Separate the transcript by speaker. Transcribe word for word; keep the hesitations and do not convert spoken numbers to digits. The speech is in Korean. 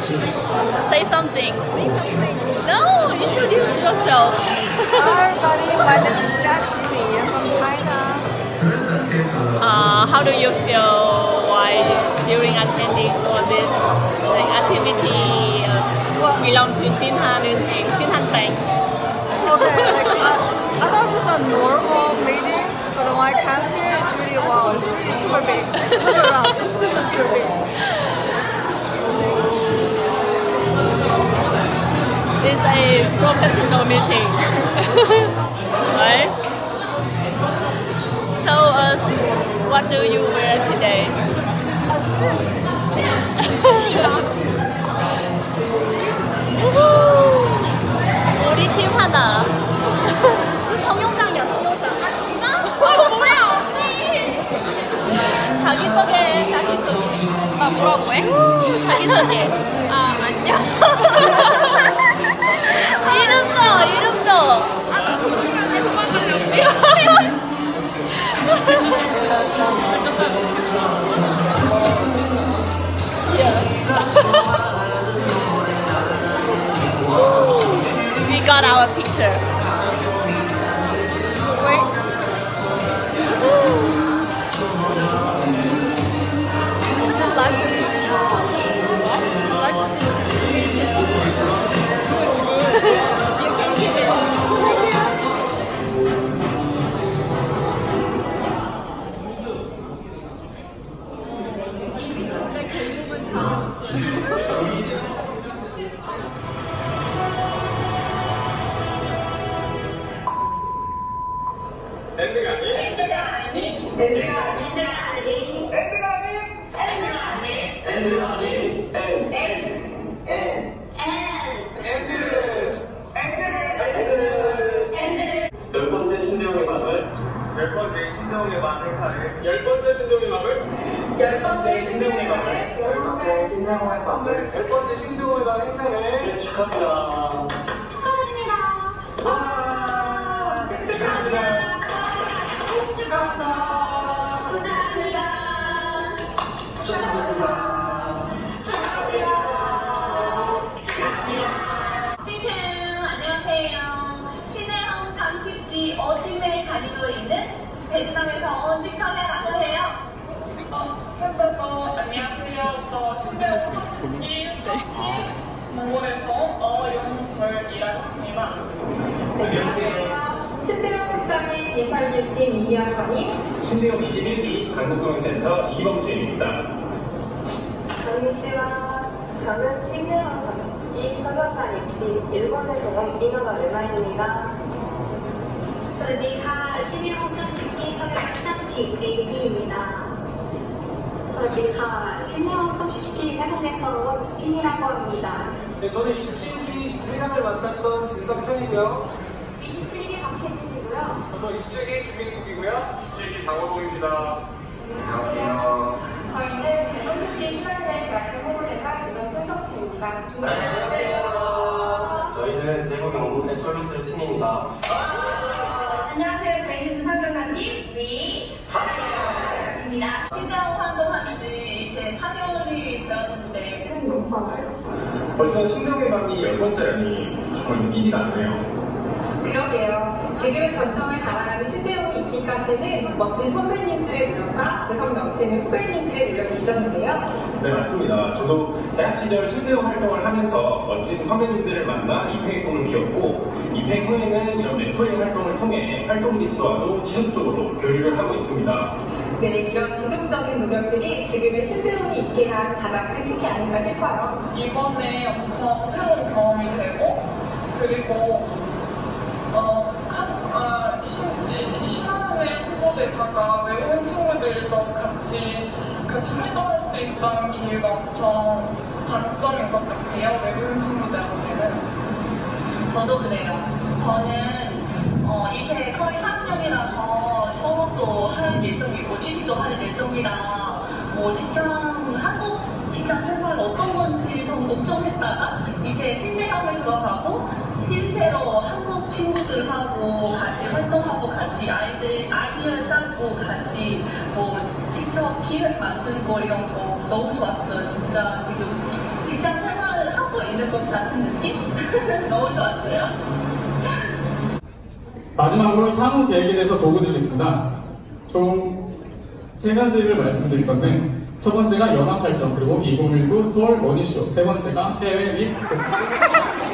Speaker 1: Say something.
Speaker 2: Say something.
Speaker 1: No, introduce yourself.
Speaker 2: Hi everybody, my name is Jackie. I'm from China.
Speaker 1: Uh, how do you feel while during attending for this like, activity uh,
Speaker 2: Well,
Speaker 1: belong to Sinhan and Sinhan Bank?
Speaker 2: okay, like I, I thought it was just a normal meeting, but when I came here, it's really wow, it's really super big. Look around, it's super super big.
Speaker 1: It's a professional meeting, right? So, uh, what do you wear today?
Speaker 2: A suit.
Speaker 1: 우리 팀 하나.
Speaker 2: 성형상이야, 성형상. 아 진짜?
Speaker 1: 아 뭐야 언니? 자기 소개, 자기 소개. 아 뭐라고 해? 자기 소개. 아 안녕. 이름도 이름도. 아 도망갈래 도망갈래. We got our picture.
Speaker 2: Wait. I like the picture. I like the picture.
Speaker 1: You can keep it.
Speaker 3: 엔드가 아닌 엔드가 아닌 엔드가 아닌 엔드가 아닌 엔드가 아닌 엔 엔 엔드 엔드 열 번째 신대용의 막을 열 번째 신대용의 막을 하는 열 번째 신대용의 막을 열 번째 신대용의 막을 열 번째 신대용의 막을 열 번째 신대용의 막 행사를 축하합니다.
Speaker 2: 축하드립니다.
Speaker 3: 와 축하합니다.
Speaker 1: 친구 안녕하세요. 신혜영 삼십 기 어진에 다니고 있는 베트남에서 온 직전이라고 해요.
Speaker 4: 팬분들 안녕하세요. 저 신대영 삼십 기 몽골에서 어용설 일하고 있습니다.
Speaker 3: 안녕하세요.
Speaker 4: 신대영 특성이 이팔육 팀 이희아선이
Speaker 3: 신대용 이십일 기 한국경영센터 이범주입니다.
Speaker 5: 안녕하세요. 저는 신대영 삼십 기 서울관 육 팀 일본에서 온 이노가 레나입니다.
Speaker 6: สวัสดีค่ะชื่อน้องชื่อชิคกี้สกัดสัมทีเอบี입니다.
Speaker 5: สวัสดีค่ะ신대영 삼십 기 태국에서 온 틴이라고 합니다.
Speaker 3: 네, 저는 이십칠 기 회장을 맡았던 진석현이고요.
Speaker 5: 이십칠 기 박혜진이고요.
Speaker 3: 저도 이십칠 기 김민국이고요. 이십칠 기 장호동입니다. 안녕하세요.
Speaker 5: 저희는 제삼십 기 시간대 대학생 홍보대사 대전 손석희입니다.
Speaker 3: 안녕하세요. 저희는 대구 경북대 솔루스 팀입니다.
Speaker 5: 안녕하세요. 저희는 부산경남팀 위하입니다.
Speaker 1: 시장 활동한 지 이제 사 개월이 되었는데
Speaker 5: 시간이 너무 빠져요.
Speaker 3: 벌써 신대용의 밤이 열 번째라니 정말 믿기지가 않네요.
Speaker 4: 그러게요. 지금의 전통을 자랑하는 신대용이 있기까지는 멋진 선배님들의 노력과 개성 넘치는 후배님들의 노력이 있었는데요.
Speaker 3: 네, 맞습니다. 저도 대학 시절 신대용 활동을 하면서 멋진 선배님들을 만나 입회의 꿈을 키웠고 입회 후에는 이런 멘토링 활동을 통해 활동 기수와도 지속적으로 교류를 하고 있습니다.
Speaker 4: 네, 이런 지속적인 노력들이 지금의 신대용이 있게 한 가장 큰 힘이 아닌가 싶어요.
Speaker 7: 이번에 엄청 새로운 경험이 되고 그리고 어, 한, 아, 신한은행 홍보대사가 외국인 친구들도 같이 같이 활동할 수 있다는 기회가 엄청 장점인 것 같아요. 외국인 친구들한테는.
Speaker 1: 저도 그래요. 저는 어, 이제 거의 삼 년이라서 졸업도 할 예정이고 취직도 할 예정이라 뭐 직장 한국 직장 생활 어떤 건지 좀 걱정했다가 이제 신대학을 들어가고 실제로 한국 친구들하고 같이 활동하고 같이 아이들 아이디어 짜고 같이 뭐 직접 기획 만들고 이런 거 너무 좋았어요. 진짜 지금 직장 생활 하고 있는 것 같은 느낌? 너무 좋았어요.
Speaker 3: 마지막으로 향후 계획에 대해서 보고 드리겠습니다. 총 세 가지를 말씀드릴 것은 첫 번째가 연합 활동, 그리고 이천십구 서울 머니쇼, 세 번째가 해외 및